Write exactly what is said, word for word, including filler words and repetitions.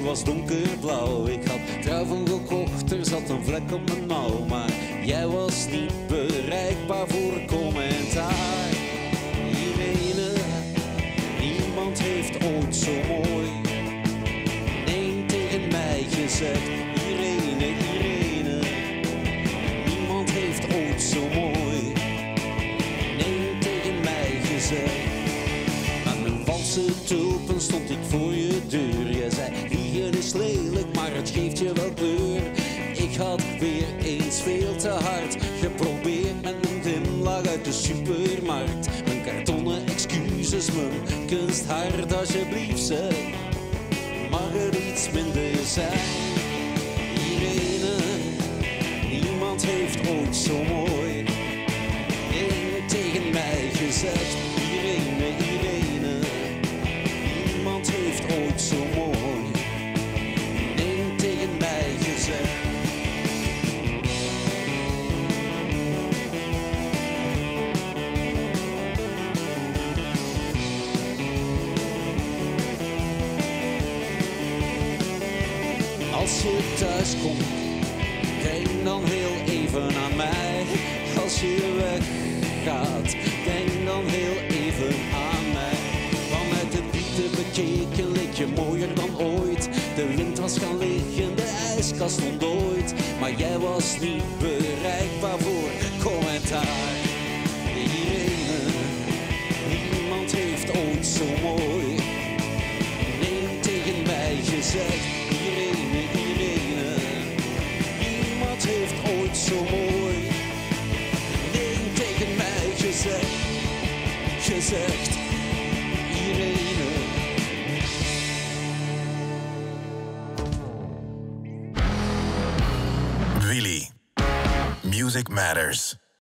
was donkerblauw. Ik had truiven gekocht, er zat een vlek op mijn mouw. Maar jij was niet bereikbaar voor commentaar. Irene, niemand heeft ooit zo mooi nee tegen mij gezegd. Irene, Irene, niemand heeft ooit zo mooi nee tegen mij gezegd. Met mijn valse tulpen stond ik voor je deur. Je zei, liegen is lelijk, maar het geeft je wel kleur. Ik had weer eens veel te hard geprobeerd met een glimlach uit de supermarkt. Mijn kartonnen excuses, mijn kunsthart, alsjeblieft zeg, mag er iets minder zijn. Irene, niemand heeft ooit zo mooi nee tegen mij gezegd. Irene, Irene, niemand heeft ooit zo mooi nee tegen mij gezegd. Als je thuis komt, denk dan heel even aan mij. Als je weggaat, denk dan heel even aan mij. Vanuit de diepte bekeken leek je mooier dan ooit. De wind was gaan liggen, de ijskast ontdooid. Maar jij was niet bereikbaar voor commentaar. Irene, niemand heeft ooit zo mooi nee tegen mij gezegd. Irene, Irene, niemand heeft ooit zo mooi nee tegen mij gezegd, gezegd. Irene. Willy, Music Matters.